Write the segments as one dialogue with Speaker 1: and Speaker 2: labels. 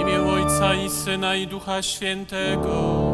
Speaker 1: imię Ojca i Syna i Ducha Świętego.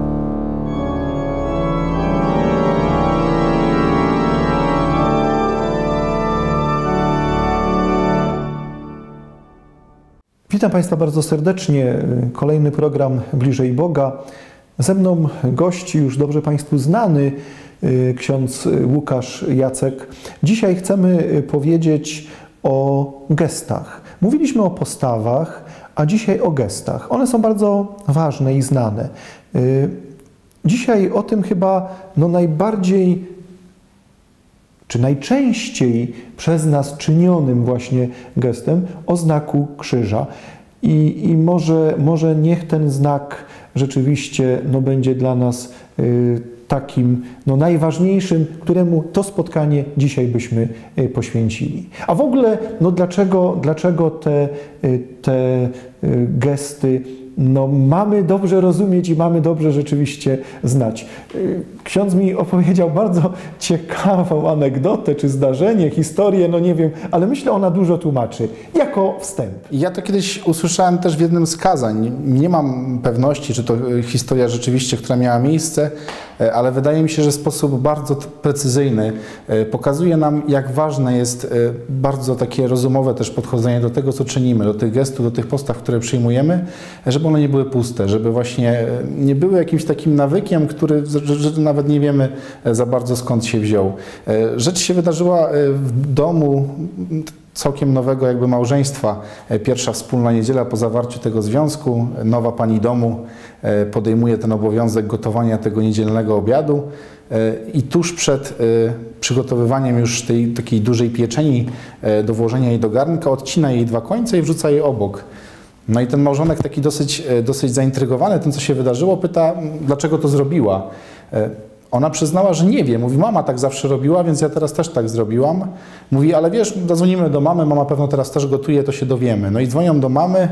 Speaker 2: Witam Państwa bardzo serdecznie. Kolejny program Bliżej Boga. Ze mną gości już dobrze Państwu znany, ksiądz Łukasz Jacek. Dzisiaj chcemy powiedzieć o gestach. Mówiliśmy o postawach, a dzisiaj o gestach. One są bardzo ważne i znane. Dzisiaj o tym chyba najbardziej czy najczęściej przez nas czynionym właśnie gestem, o znaku krzyża. I może niech ten znak rzeczywiście będzie dla nas takim najważniejszym, któremu to spotkanie dzisiaj byśmy poświęcili. A w ogóle dlaczego te gesty mamy dobrze rozumieć i mamy dobrze rzeczywiście znać. Ksiądz mi opowiedział bardzo ciekawą anegdotę, czy zdarzenie, historię, nie wiem, ale myślę, ona dużo tłumaczy. Jako wstęp.
Speaker 3: Ja to kiedyś usłyszałem też w jednym z kazań. Nie mam pewności, czy to historia rzeczywiście, która miała miejsce, ale wydaje mi się, że w sposób bardzo precyzyjny pokazuje nam, jak ważne jest bardzo takie rozumowe też podchodzenie do tego, co czynimy, do tych gestów, do tych postaw, które przyjmujemy, żeby one nie były puste, żeby właśnie nie były jakimś takim nawykiem, że nawet nie wiemy za bardzo skąd się wziął. Rzecz się wydarzyła w domu całkiem nowego jakby małżeństwa. Pierwsza wspólna niedziela po zawarciu tego związku. Nowa pani domu podejmuje ten obowiązek gotowania tego niedzielnego obiadu i tuż przed przygotowywaniem już tej takiej dużej pieczeni do włożenia jej do garnka odcina jej dwa końce i wrzuca je obok. No i ten małżonek taki dosyć zaintrygowany tym, co się wydarzyło, pyta, dlaczego to zrobiła. Ona przyznała, że nie wie. Mówi, mama tak zawsze robiła, więc ja teraz też tak zrobiłam. Mówi, ale wiesz, zadzwonimy do mamy, mama pewno teraz też gotuje, to się dowiemy. No i dzwonią do mamy,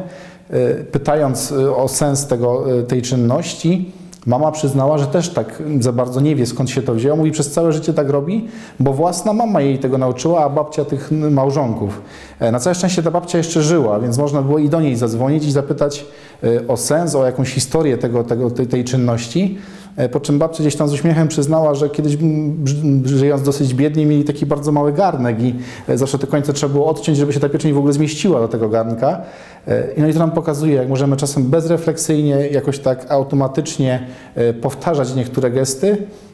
Speaker 3: pytając o sens tej czynności. Mama przyznała, że też tak za bardzo nie wie, skąd się to wzięło. Mówi, przez całe życie tak robi, bo własna mama jej tego nauczyła, a babcia tych małżonków. Na całe szczęście ta babcia jeszcze żyła, więc można było i do niej zadzwonić i zapytać o sens, o jakąś historię tej czynności. Po czym babcia gdzieś tam z uśmiechem przyznała, że kiedyś, żyjąc dosyć biednie, mieli taki bardzo mały garnek i zawsze te końce trzeba było odciąć, żeby się ta pieczeń w ogóle zmieściła do tego garnka. No i to nam pokazuje, jak możemy czasem bezrefleksyjnie, jakoś tak automatycznie powtarzać niektóre gesty,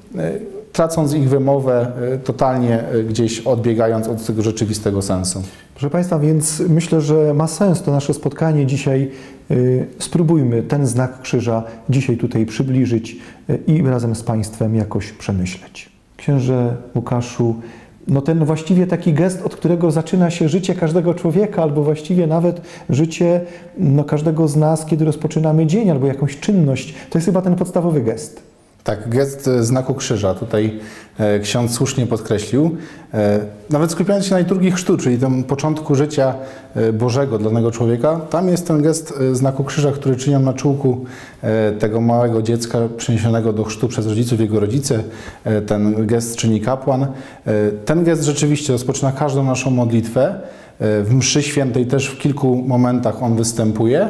Speaker 3: tracąc ich wymowę, totalnie gdzieś odbiegając od tego rzeczywistego sensu.
Speaker 2: Proszę Państwa, więc myślę, że ma sens to nasze spotkanie dzisiaj. Spróbujmy ten znak krzyża dzisiaj tutaj przybliżyć i razem z Państwem jakoś przemyśleć. Księże Łukaszu, ten właściwie taki gest, od którego zaczyna się życie każdego człowieka, albo właściwie nawet życie każdego z nas, kiedy rozpoczynamy dzień, albo jakąś czynność, to jest chyba ten podstawowy gest.
Speaker 3: Tak, gest znaku krzyża. Tutaj ksiądz słusznie podkreślił. Nawet skupiając się na liturgii chrztu, czyli tym początku życia Bożego dla danego człowieka, tam jest ten gest znaku krzyża, który czynią na czółku tego małego dziecka przyniesionego do chrztu przez rodziców, jego rodzice. Ten gest czyni kapłan. Ten gest rzeczywiście rozpoczyna każdą naszą modlitwę. W mszy świętej też w kilku momentach on występuje.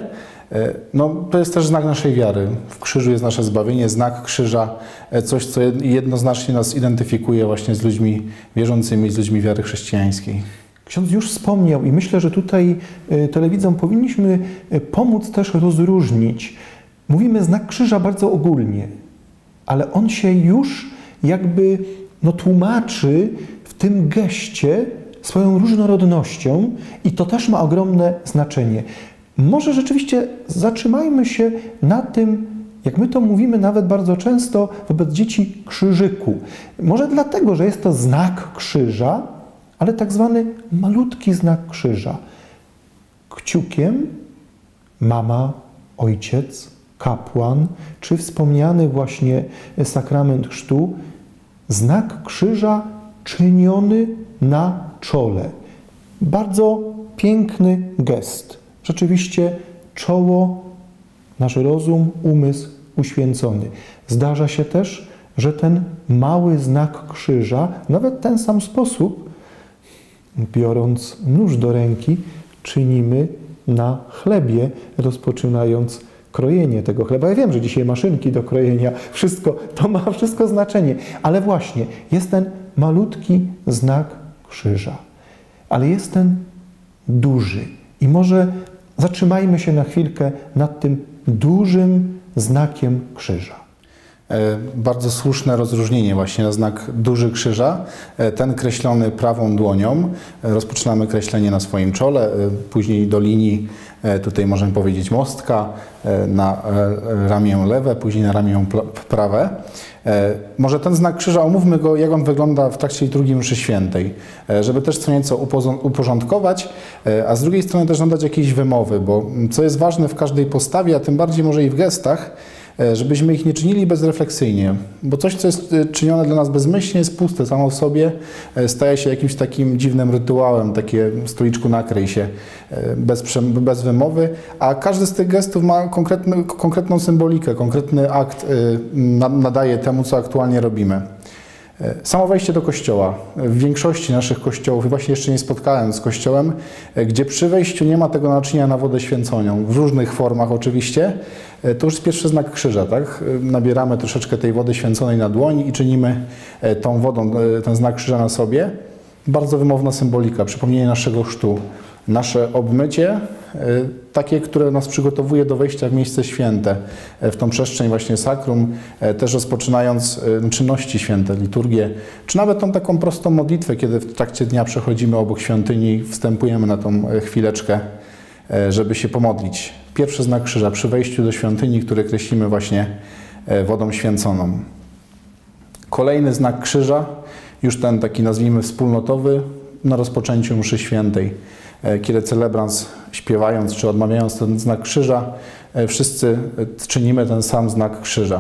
Speaker 3: To jest też znak naszej wiary. W krzyżu jest nasze zbawienie, znak krzyża, coś, co jednoznacznie nas identyfikuje właśnie z ludźmi wierzącymi, z ludźmi wiary chrześcijańskiej.
Speaker 2: Ksiądz już wspomniał i myślę, że tutaj telewidzom powinniśmy pomóc też rozróżnić. Mówimy znak krzyża bardzo ogólnie, ale on się już jakby tłumaczy w tym geście swoją różnorodnością i to też ma ogromne znaczenie. Może rzeczywiście zatrzymajmy się na tym, jak my to mówimy nawet bardzo często wobec dzieci, krzyżyku. Może dlatego, że jest to znak krzyża, ale tak zwany malutki znak krzyża. Kciukiem mama, ojciec, kapłan, czy wspomniany właśnie sakrament chrztu, znak krzyża czyniony na czole. Bardzo piękny gest. Rzeczywiście czoło, nasz rozum, umysł uświęcony. Zdarza się też, że ten mały znak krzyża, nawet w ten sam sposób, biorąc nóż do ręki, czynimy na chlebie, rozpoczynając krojenie tego chleba. Ja wiem, że dzisiaj maszynki do krojenia, wszystko, to ma wszystko znaczenie, ale właśnie jest ten malutki znak krzyża, ale jest ten duży. I może zatrzymajmy się na chwilkę nad tym dużym znakiem krzyża.
Speaker 3: Bardzo słuszne rozróżnienie właśnie na znak duży krzyża, ten kreślony prawą dłonią. Rozpoczynamy kreślenie na swoim czole, później do linii, tutaj możemy powiedzieć mostka, na ramię lewe, później na ramię prawe. Może ten znak krzyża, omówmy go, jak on wygląda w trakcie liturgii mszy świętej, żeby też co nieco uporządkować, a z drugiej strony też nadać jakieś wymowy, bo co jest ważne w każdej postawie, a tym bardziej może i w gestach, żebyśmy ich nie czynili bezrefleksyjnie, bo coś, co jest czynione dla nas bezmyślnie, jest puste samo w sobie, staje się jakimś takim dziwnym rytuałem, takie stoliczku nakryj się, bez wymowy, a każdy z tych gestów ma konkretną symbolikę, konkretny akt nadaje temu, co aktualnie robimy. Samo wejście do kościoła. W większości naszych kościołów, chyba się jeszcze nie spotkałem z kościołem, gdzie przy wejściu nie ma tego naczynia na wodę święconą, w różnych formach oczywiście, to już jest pierwszy znak krzyża, tak? Nabieramy troszeczkę tej wody święconej na dłoń i czynimy tą wodą ten znak krzyża na sobie. Bardzo wymowna symbolika, przypomnienie naszego chrztu. Nasze obmycie, takie, które nas przygotowuje do wejścia w miejsce święte, w tą przestrzeń właśnie sakrum, też rozpoczynając czynności święte, liturgię, czy nawet tą taką prostą modlitwę, kiedy w trakcie dnia przechodzimy obok świątyni, wstępujemy na tą chwileczkę, żeby się pomodlić. Pierwszy znak krzyża przy wejściu do świątyni, który kreślimy właśnie wodą święconą. Kolejny znak krzyża, już ten taki nazwijmy wspólnotowy, na rozpoczęciu mszy świętej, kiedy celebrans śpiewając czy odmawiając ten znak krzyża, wszyscy czynimy ten sam znak krzyża.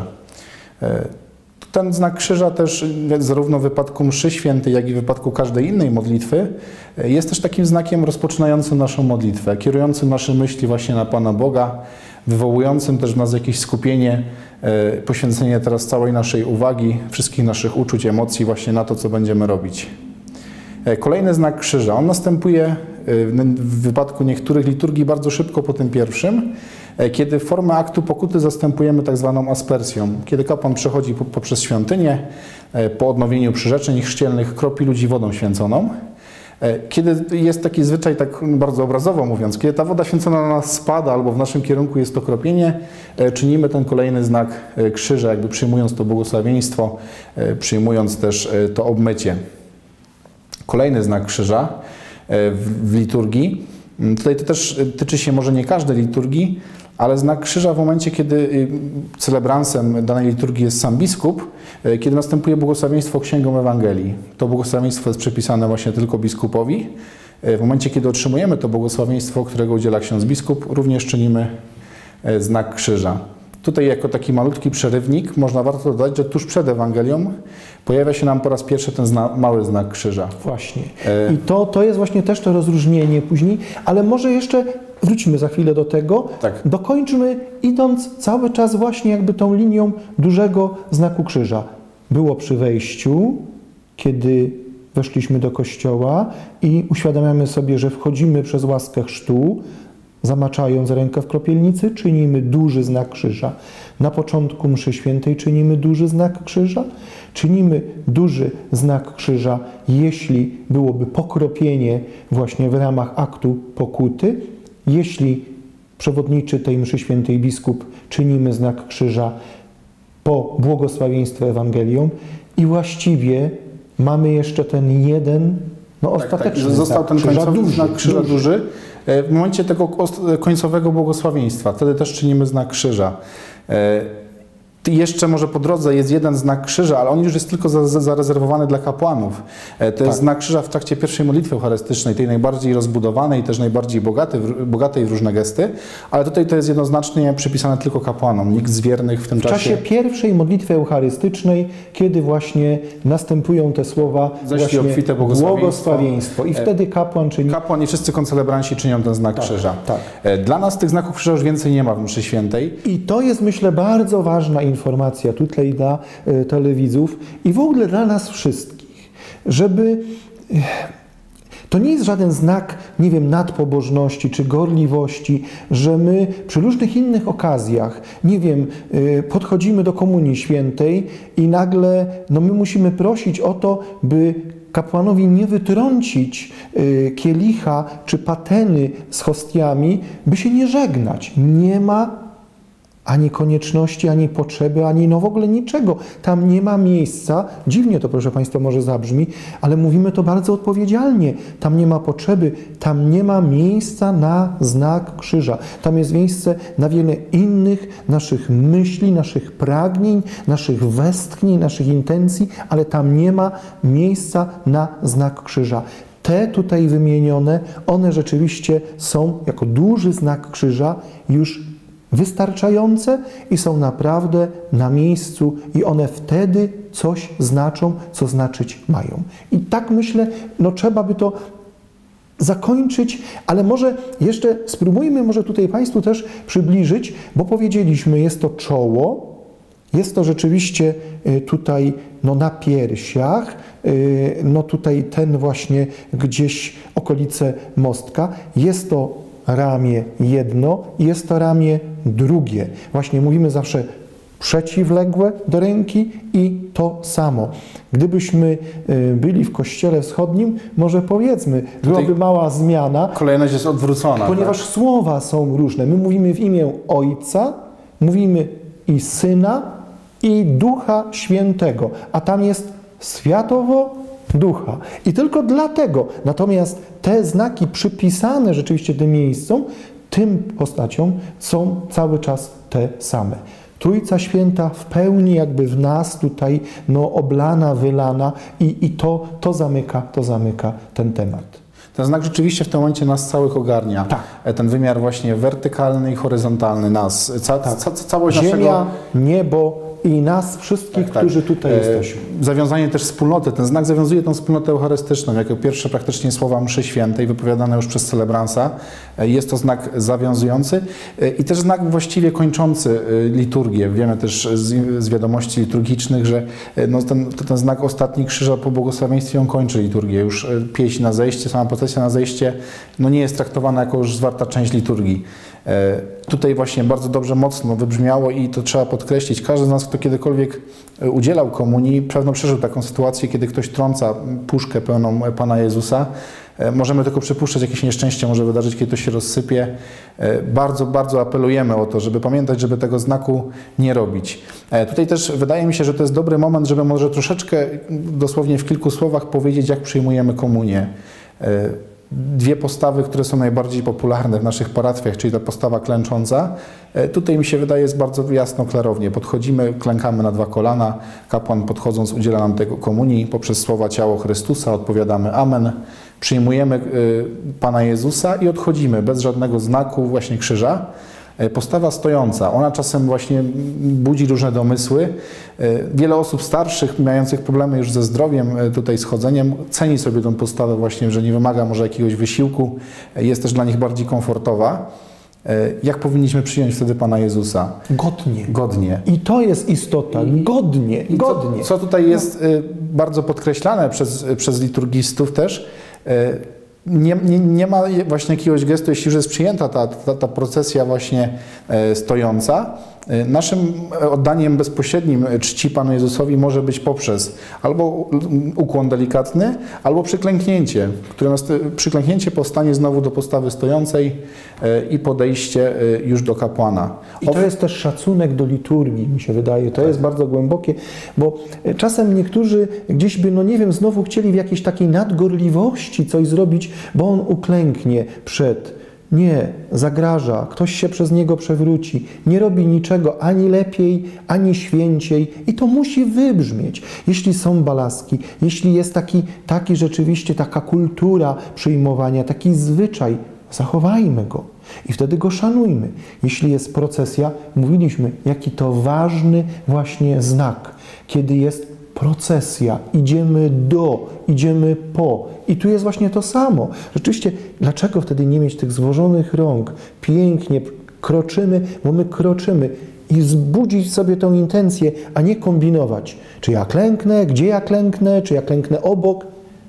Speaker 3: Ten znak krzyża też zarówno w wypadku mszy świętej, jak i w wypadku każdej innej modlitwy jest też takim znakiem rozpoczynającym naszą modlitwę, kierującym nasze myśli właśnie na Pana Boga, wywołującym też w nas jakieś skupienie, poświęcenie teraz całej naszej uwagi, wszystkich naszych uczuć, emocji właśnie na to, co będziemy robić. Kolejny znak krzyża. On następuje w wypadku niektórych liturgii bardzo szybko po tym pierwszym, kiedy formę aktu pokuty zastępujemy tak zwaną aspersją. Kiedy kapłan przechodzi poprzez świątynię, po odnowieniu przyrzeczeń chrzcielnych kropi ludzi wodą święconą. Kiedy jest taki zwyczaj, tak bardzo obrazowo mówiąc, kiedy ta woda święcona na nas spada albo w naszym kierunku jest to kropienie, czynimy ten kolejny znak krzyża, jakby przyjmując to błogosławieństwo, przyjmując też to obmycie. Kolejny znak krzyża w liturgii. Tutaj to też tyczy się może nie każdej liturgii, ale znak krzyża w momencie, kiedy celebransem danej liturgii jest sam biskup, kiedy następuje błogosławieństwo księgą Ewangelii. To błogosławieństwo jest przypisane właśnie tylko biskupowi. W momencie, kiedy otrzymujemy to błogosławieństwo, którego udziela ksiądz biskup, również czynimy znak krzyża. Tutaj jako taki malutki przerywnik warto dodać, że tuż przed Ewangelią pojawia się nam po raz pierwszy ten mały znak krzyża.
Speaker 2: Właśnie. I to jest właśnie też to rozróżnienie później, ale może jeszcze wrócimy za chwilę do tego.
Speaker 3: Tak.
Speaker 2: Dokończmy, idąc cały czas właśnie jakby tą linią dużego znaku krzyża. Było przy wejściu, kiedy weszliśmy do kościoła i uświadamiamy sobie, że wchodzimy przez łaskę chrztu, zamaczając rękę w kropielnicy, czynimy duży znak krzyża. Na początku mszy świętej czynimy duży znak krzyża. Czynimy duży znak krzyża, jeśli byłoby pokropienie właśnie w ramach aktu pokuty. Jeśli przewodniczy tej mszy świętej biskup, czynimy znak krzyża po błogosławieństwie Ewangelią. I właściwie mamy jeszcze ten jeden, ostateczny znak
Speaker 3: został ten
Speaker 2: krzyża,
Speaker 3: końcowy
Speaker 2: duży,
Speaker 3: znak krzyża duży. W momencie tego końcowego błogosławieństwa, wtedy też czynimy znak krzyża. Jeszcze może po drodze jest jeden znak krzyża, ale on już jest tylko zarezerwowany dla kapłanów. To jest znak krzyża w trakcie pierwszej modlitwy eucharystycznej, tej najbardziej rozbudowanej, też najbardziej bogatej w różne gesty, ale tutaj to jest jednoznacznie przypisane tylko kapłanom, nikt z wiernych w tym czasie.
Speaker 2: W czasie pierwszej modlitwy eucharystycznej, kiedy właśnie następują te słowa
Speaker 3: właśnie obfite
Speaker 2: błogosławieństwo. I wtedy kapłan czyni...
Speaker 3: Kapłan i wszyscy koncelebranci czynią ten znak krzyża. Tak. Dla nas tych znaków krzyża już więcej nie ma w mszy świętej.
Speaker 2: I to jest, myślę, bardzo ważna informacja tutaj dla telewidzów i w ogóle dla nas wszystkich, żeby To nie jest żaden znak, nie wiem, nadpobożności czy gorliwości, że my przy różnych innych okazjach, nie wiem, podchodzimy do Komunii Świętej i nagle my musimy prosić o to, by kapłanowi nie wytrącić kielicha czy pateny z hostiami, by się nie żegnać. Nie ma ani konieczności, ani potrzeby, ani w ogóle niczego. Tam nie ma miejsca. Dziwnie to, proszę Państwa, może zabrzmi, ale mówimy to bardzo odpowiedzialnie. Tam nie ma potrzeby, tam nie ma miejsca na znak krzyża. Tam jest miejsce na wiele innych naszych myśli, naszych pragnień, naszych westchnień, naszych intencji, ale tam nie ma miejsca na znak krzyża. Te tutaj wymienione, one rzeczywiście są jako duży znak krzyża już wystarczające i są naprawdę na miejscu i one wtedy coś znaczą, co znaczyć mają. I tak myślę, trzeba by to zakończyć, ale może jeszcze spróbujmy może tutaj Państwu też przybliżyć, bo powiedzieliśmy, jest to czoło, jest to rzeczywiście tutaj na piersiach, tutaj ten właśnie gdzieś okolice mostka, jest to ramię jedno i jest to ramię drugie. Właśnie mówimy zawsze przeciwległe do ręki i to samo. Gdybyśmy byli w Kościele Wschodnim, może powiedzmy, byłaby mała zmiana.
Speaker 3: Kolejność jest odwrócona.
Speaker 2: Ponieważ słowa są różne. My mówimy w imię Ojca, mówimy i Syna, i Ducha Świętego, a tam jest Światowo Ducha. I tylko dlatego, natomiast te znaki przypisane rzeczywiście tym miejscom, tym postaciom są cały czas te same. Trójca Święta w pełni jakby w nas tutaj oblana, wylana i to zamyka ten temat.
Speaker 3: Ten znak rzeczywiście w tym momencie nas całych ogarnia.
Speaker 2: Tak.
Speaker 3: Ten wymiar właśnie wertykalny i horyzontalny nas. Całość
Speaker 2: Ziemia,
Speaker 3: naszego...
Speaker 2: niebo i nas wszystkich, którzy tutaj jesteśmy.
Speaker 3: Zawiązanie też wspólnoty. Ten znak zawiązuje tę wspólnotę eucharystyczną, jako pierwsze praktycznie słowa mszy świętej wypowiadane już przez celebransa. Jest to znak zawiązujący i też znak właściwie kończący liturgię. Wiemy też z wiadomości liturgicznych, że ten znak ostatni krzyża po błogosławieństwie on kończy liturgię. Już pieśń na zejście, sama procesja na zejście nie jest traktowana jako już zwarta część liturgii. Tutaj właśnie bardzo dobrze, mocno wybrzmiało i to trzeba podkreślić. Każdy z nas, kto kiedykolwiek udzielał komunii, pewno przeżył taką sytuację, kiedy ktoś trąca puszkę pełną Pana Jezusa. Możemy tylko przypuszczać, jakieś nieszczęście może wydarzyć, kiedy to się rozsypie. Bardzo, bardzo apelujemy o to, żeby pamiętać, żeby tego znaku nie robić. Tutaj też wydaje mi się, że to jest dobry moment, żeby może troszeczkę, dosłownie w kilku słowach powiedzieć, jak przyjmujemy komunię. Dwie postawy, które są najbardziej popularne w naszych parafiach, czyli ta postawa klęcząca. Tutaj mi się wydaje jest bardzo jasno, klarownie. Podchodzimy, klękamy na dwa kolana, kapłan podchodząc udziela nam tego komunii poprzez słowa ciało Chrystusa, odpowiadamy amen, przyjmujemy Pana Jezusa i odchodzimy bez żadnego znaku właśnie krzyża. Postawa stojąca, ona czasem właśnie budzi różne domysły. Wiele osób starszych, mających problemy już ze zdrowiem, tutaj z chodzeniem, ceni sobie tę postawę właśnie, że nie wymaga może jakiegoś wysiłku, jest też dla nich bardziej komfortowa. Jak powinniśmy przyjąć wtedy Pana Jezusa? Godnie.
Speaker 2: I to jest istota. Godnie.
Speaker 3: Co tutaj jest bardzo podkreślane przez liturgistów też, nie ma właśnie jakiegoś gestu, jeśli już jest przyjęta ta procesja właśnie stojąca. Naszym oddaniem bezpośrednim czci Panu Jezusowi może być poprzez albo ukłon delikatny, albo przyklęknięcie, przyklęknięcie powstanie znowu do postawy stojącej i podejście już do kapłana.
Speaker 2: I to jest też szacunek do liturgii, mi się wydaje. To jest bardzo głębokie, bo czasem niektórzy gdzieś by, znowu chcieli w jakiejś takiej nadgorliwości coś zrobić, bo on uklęknie przed. Nie, zagraża, ktoś się przez niego przewróci, nie robi niczego ani lepiej, ani święciej i to musi wybrzmieć. Jeśli są balaski, jeśli jest taki rzeczywiście taka kultura przyjmowania, taki zwyczaj, zachowajmy go i wtedy go szanujmy. Jeśli jest procesja, mówiliśmy, jaki to ważny właśnie znak, kiedy jest procesja, idziemy po. I tu jest właśnie to samo. Rzeczywiście, dlaczego wtedy nie mieć tych złożonych rąk? Pięknie kroczymy, bo my kroczymy i wzbudzić sobie tą intencję, a nie kombinować. Czy ja klęknę, gdzie ja klęknę, czy ja klęknę obok.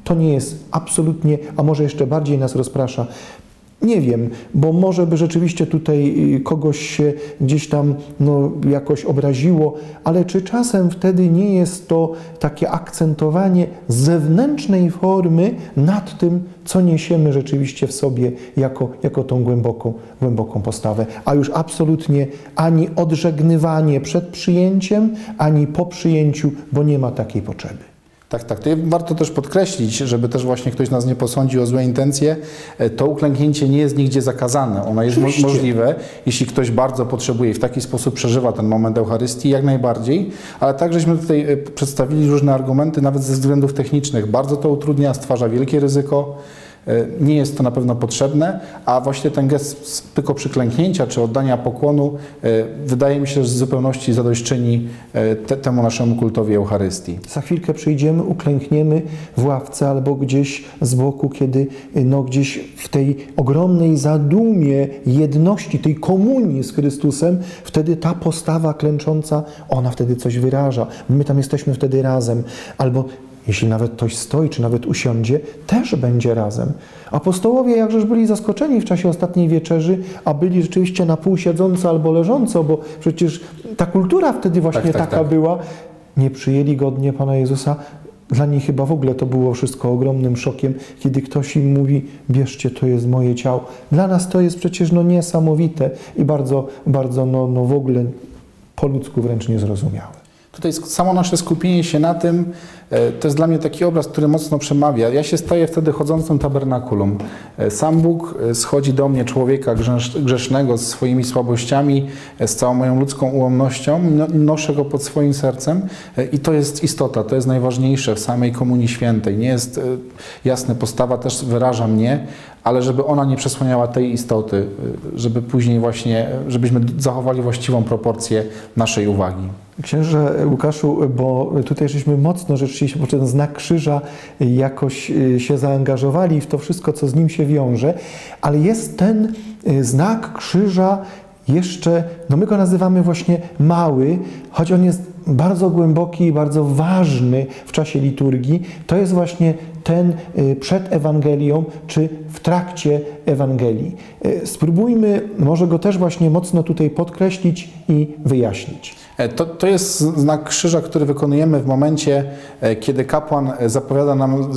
Speaker 2: To nie jest absolutnie, a może jeszcze bardziej nas rozprasza. Nie wiem, bo może by rzeczywiście tutaj kogoś się gdzieś tam jakoś obraziło, ale czy czasem wtedy nie jest to takie akcentowanie zewnętrznej formy nad tym, co niesiemy rzeczywiście w sobie jako tą głęboką postawę, a już absolutnie ani odżegnywanie przed przyjęciem, ani po przyjęciu, bo nie ma takiej potrzeby.
Speaker 3: Tak. To warto też podkreślić, żeby też właśnie ktoś nas nie posądził o złe intencje. To uklęknięcie nie jest nigdzie zakazane. Ono jest możliwe, jeśli ktoś bardzo potrzebuje i w taki sposób przeżywa ten moment Eucharystii, jak najbardziej. Ale tak, żeśmy tutaj przedstawili różne argumenty, nawet ze względów technicznych. Bardzo to utrudnia, stwarza wielkie ryzyko. Nie jest to na pewno potrzebne, a właśnie ten gest tylko przyklęknięcia czy oddania pokłonu wydaje mi się, że w zupełności zadośćczyni temu naszemu kultowi Eucharystii.
Speaker 2: Za chwilkę przyjdziemy, uklękniemy w ławce albo gdzieś z boku, kiedy gdzieś w tej ogromnej zadumie jedności, tej komunii z Chrystusem, wtedy ta postawa klęcząca, ona wtedy coś wyraża. My tam jesteśmy wtedy razem. Albo jeśli nawet ktoś stoi, czy nawet usiądzie, też będzie razem. Apostołowie jakżeż byli zaskoczeni w czasie ostatniej wieczerzy, a byli rzeczywiście na pół siedząco albo leżąco, bo przecież ta kultura wtedy właśnie taka była. Nie przyjęli godnie Pana Jezusa. Dla nich chyba w ogóle to było wszystko ogromnym szokiem, kiedy ktoś im mówi: bierzcie, to jest moje ciało. Dla nas to jest przecież niesamowite i bardzo, bardzo w ogóle po ludzku wręcz niezrozumiałe.
Speaker 3: Tutaj samo nasze skupienie się na tym, to jest dla mnie taki obraz, który mocno przemawia. Ja się staję wtedy chodzącym tabernakulum. Sam Bóg schodzi do mnie, człowieka grzesznego, z swoimi słabościami, z całą moją ludzką ułomnością, noszę go pod swoim sercem i to jest istota, to jest najważniejsze w samej Komunii Świętej. Nie jest jasne, postawa też wyraża mnie, ale żeby ona nie przesłaniała tej istoty, żeby później właśnie, żebyśmy zachowali właściwą proporcję naszej uwagi.
Speaker 2: Księże Łukaszu, bo tutaj żeśmy mocno rzeczywiście, bo ten znak krzyża jakoś się zaangażowali w to wszystko, co z nim się wiąże, ale jest ten znak krzyża jeszcze, my go nazywamy właśnie mały, choć on jest bardzo głęboki i bardzo ważny w czasie liturgii. To jest właśnie ten przed Ewangelią, czy w trakcie Ewangelii. Spróbujmy może go też właśnie mocno tutaj podkreślić i wyjaśnić.
Speaker 3: To jest znak krzyża, który wykonujemy w momencie, kiedy kapłan zapowiada nam,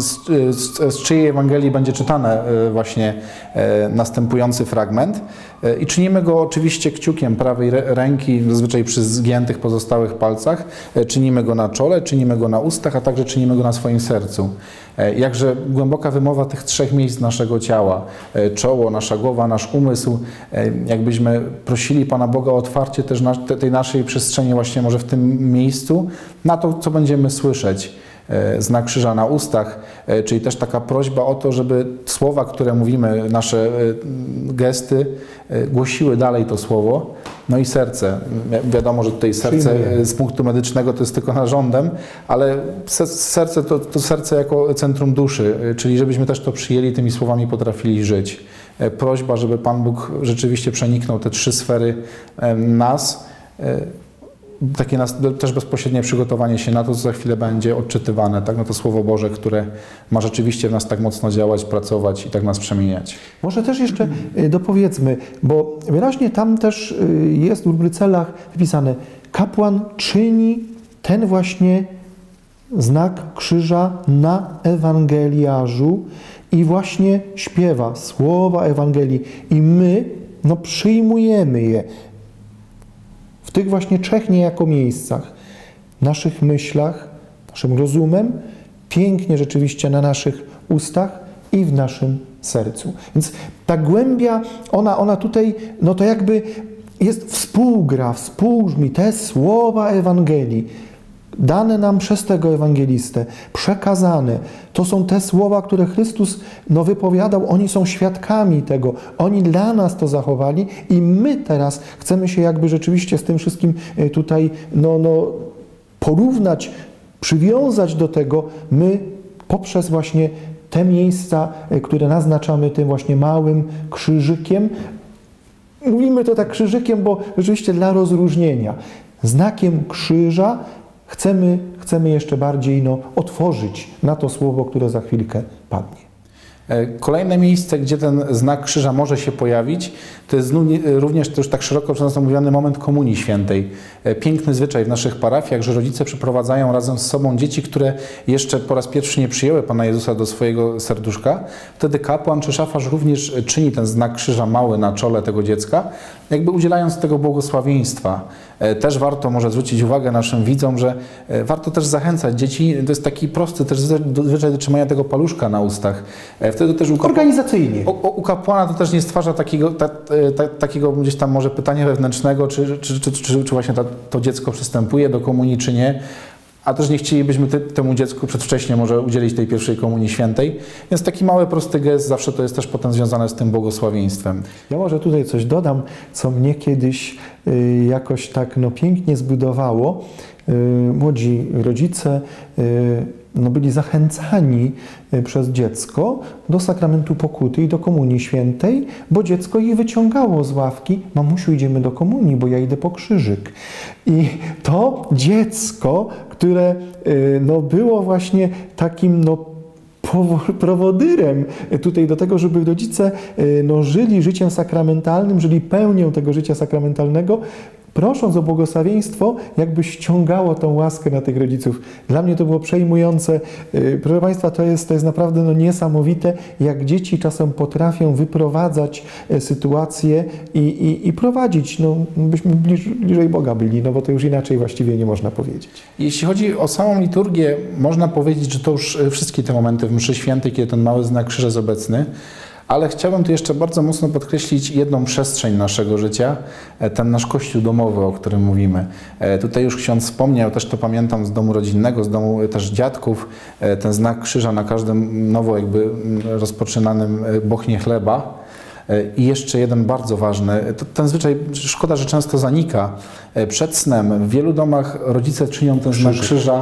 Speaker 3: z czyjej Ewangelii będzie czytane właśnie następujący fragment. I czynimy go oczywiście kciukiem prawej ręki, zazwyczaj przy zgiętych pozostałych palcach. Czynimy go na czole, czynimy go na ustach, a także czynimy go na swoim sercu. Jakże głęboka wymowa tych trzech miejsc naszego ciała, czoło, nasza głowa, nasz umysł, jakbyśmy prosili Pana Boga o otwarcie też tej naszej przestrzeni właśnie może w tym miejscu, na to, co będziemy słyszeć. Znak krzyża na ustach, czyli też taka prośba o to, żeby słowa, które mówimy, nasze gesty głosiły dalej to słowo. No i serce. Wiadomo, że tutaj serce z punktu medycznego to jest tylko narządem, ale serce to serce jako centrum duszy, czyli żebyśmy też to przyjęli, tymi słowami potrafili żyć. Prośba, żeby Pan Bóg rzeczywiście przeniknął te trzy sfery nas, takie też bezpośrednie przygotowanie się na to, co za chwilę będzie odczytywane, tak? Na to Słowo Boże, które ma rzeczywiście w nas tak mocno działać, pracować i tak nas przemieniać.
Speaker 2: Może też jeszcze dopowiedzmy, bo wyraźnie tam też jest w rubrycelach wypisane: kapłan czyni ten właśnie znak krzyża na ewangeliarzu i właśnie śpiewa słowa Ewangelii i my przyjmujemy je w tych właśnie trzech niejako miejscach, w naszych myślach, naszym rozumem, pięknie rzeczywiście na naszych ustach i w naszym sercu. Więc ta głębia, ona tutaj, to jakby jest współbrzmi te słowa Ewangelii, dane nam przez tego ewangelistę, przekazane. To są te słowa, które Chrystus wypowiadał. Oni są świadkami tego. Oni dla nas to zachowali i my teraz chcemy się jakby rzeczywiście z tym wszystkim tutaj porównać, przywiązać do tego. My poprzez właśnie te miejsca, które naznaczamy tym właśnie małym krzyżykiem. Mówimy to tak krzyżykiem, bo rzeczywiście dla rozróżnienia. Znakiem krzyża chcemy jeszcze bardziej otworzyć na to słowo, które za chwilkę padnie.
Speaker 3: Kolejne miejsce, gdzie ten znak krzyża może się pojawić, to jest również to już tak szeroko często mówiony moment Komunii Świętej. Piękny zwyczaj w naszych parafiach, że rodzice przyprowadzają razem z sobą dzieci, które jeszcze po raz pierwszy nie przyjęły Pana Jezusa do swojego serduszka. Wtedy kapłan czy szafarz również czyni ten znak krzyża mały na czole tego dziecka, jakby udzielając tego błogosławieństwa. Też warto może zwrócić uwagę naszym widzom, że warto też zachęcać dzieci. To jest taki prosty też zwyczaj do trzymania tego paluszka na ustach. Wtedy też
Speaker 2: organizacyjnie.
Speaker 3: U kapłana to też nie stwarza takiego gdzieś tam może pytania wewnętrznego, czy właśnie to dziecko przystępuje do komunii, czy nie. A też nie chcielibyśmy temu dziecku przedwcześnie może udzielić tej pierwszej Komunii Świętej. Więc taki mały, prosty gest zawsze to jest też potem związane z tym błogosławieństwem.
Speaker 2: Ja może tutaj coś dodam, co mnie kiedyś jakoś tak pięknie zbudowało. Młodzi rodzice byli zachęcani przez dziecko do sakramentu pokuty i do Komunii Świętej, bo dziecko ich wyciągało z ławki: mamusiu, idziemy do komunii, bo ja idę po krzyżyk. I to dziecko, które było właśnie takim prowodyrem tutaj do tego, żeby rodzice żyli życiem sakramentalnym, żyli pełnią tego życia sakramentalnego, prosząc o błogosławieństwo, jakby ściągało tą łaskę na tych rodziców. Dla mnie to było przejmujące. Proszę Państwa, to jest naprawdę niesamowite, jak dzieci czasem potrafią wyprowadzać sytuację i prowadzić. Byśmy bliżej Boga byli, bo to już inaczej właściwie nie można powiedzieć.
Speaker 3: Jeśli chodzi o samą liturgię, można powiedzieć, że to już wszystkie te momenty w mszy świętej, kiedy ten mały znak krzyża jest obecny. Ale chciałbym tu jeszcze bardzo mocno podkreślić jedną przestrzeń naszego życia, ten nasz kościół domowy, o którym mówimy. Tutaj już ksiądz wspomniał, też to pamiętam z domu rodzinnego, z domu też dziadków, ten znak krzyża na każdym nowo rozpoczynanym bochnie chleba. I jeszcze jeden bardzo ważny, ten zwyczaj, szkoda, że często zanika. Przed snem w wielu domach rodzice czynią ten znak krzyża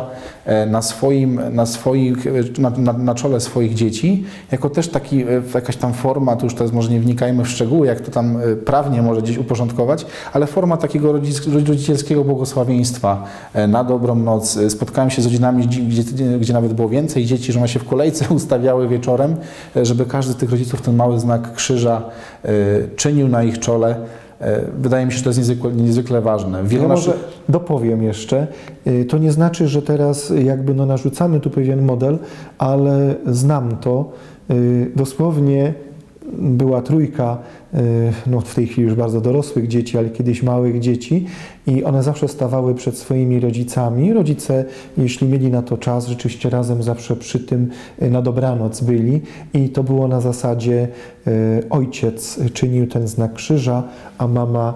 Speaker 3: na czole swoich dzieci, jako też jakaś tam forma, to już teraz może nie wnikajmy w szczegóły, jak to tam prawnie może gdzieś uporządkować, ale forma takiego rodzicielskiego błogosławieństwa na dobrą noc. Spotkałem się z rodzinami, gdzie nawet było więcej dzieci, że one się w kolejce ustawiały wieczorem, żeby każdy z tych rodziców ten mały znak krzyża czynił na ich czole. Wydaje mi się, że to jest niezwykle ważne.
Speaker 2: Może dopowiem jeszcze. To nie znaczy, że teraz narzucamy tu pewien model, ale znam to. Dosłownie była trójka, w tej chwili już bardzo dorosłych dzieci, ale kiedyś małych dzieci, i one zawsze stawały przed swoimi rodzicami. Rodzice, jeśli mieli na to czas, rzeczywiście razem zawsze przy tym na dobranoc byli, i to było na zasadzie ojciec czynił ten znak krzyża, a mama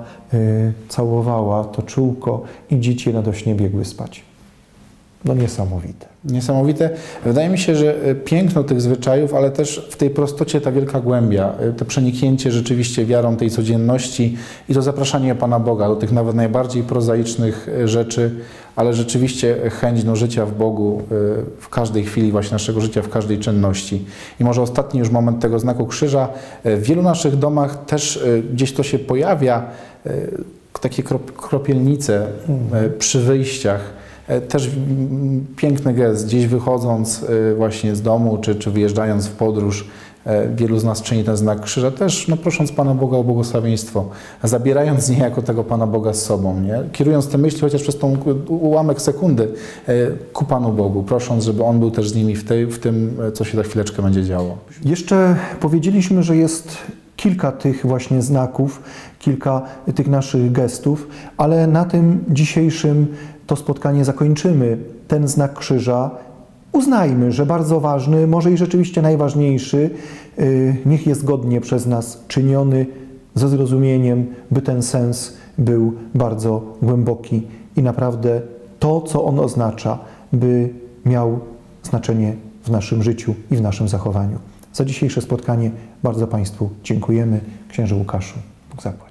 Speaker 2: całowała to czółko i dzieci radośnie biegły spać. Niesamowite.
Speaker 3: Niesamowite. Wydaje mi się, że piękno tych zwyczajów, ale też w tej prostocie ta wielka głębia, to przeniknięcie rzeczywiście wiarą tej codzienności i to zapraszanie Pana Boga do tych nawet najbardziej prozaicznych rzeczy, ale rzeczywiście chęć życia w Bogu w każdej chwili właśnie naszego życia, w każdej czynności. I może ostatni już moment tego znaku krzyża. W wielu naszych domach też gdzieś to się pojawia, takie kropielnice przy wyjściach. Też piękny gest, gdzieś wychodząc właśnie z domu, czy wyjeżdżając w podróż, wielu z nas czyni ten znak krzyża, też prosząc Pana Boga o błogosławieństwo, zabierając niejako tego Pana Boga z sobą, nie? Kierując te myśli chociaż przez tą ułamek sekundy ku Panu Bogu, prosząc, żeby On był też z nimi w tym, co się za chwileczkę będzie działo.
Speaker 2: Jeszcze powiedzieliśmy, że jest kilka tych właśnie znaków, kilka tych naszych gestów, ale na tym dzisiejszym to spotkanie zakończymy. Ten znak krzyża uznajmy, że bardzo ważny, może i rzeczywiście najważniejszy, niech jest godnie przez nas czyniony, ze zrozumieniem, by ten sens był bardzo głęboki i naprawdę to, co on oznacza, by miał znaczenie w naszym życiu i w naszym zachowaniu. Za dzisiejsze spotkanie bardzo Państwu dziękujemy. Księże Łukaszu, Bóg zapłać.